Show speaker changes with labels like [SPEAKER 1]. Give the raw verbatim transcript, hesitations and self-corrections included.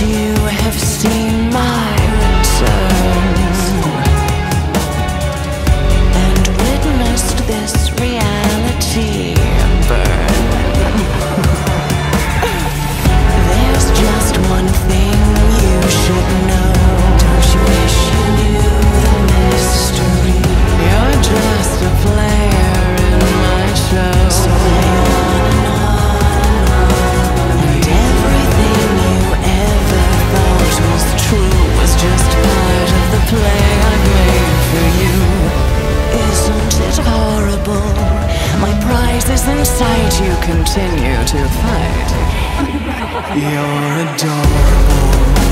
[SPEAKER 1] you have seen my return and witnessed this reality burn. There's just one thing you should know. Don't you wish you knew the mystery? You're just a player in my show. So play on and on, and everything you ever thought was true was just part of the play I've made for you. Isn't it horrible? My prize is in sight, you continue to fight. You're adorable.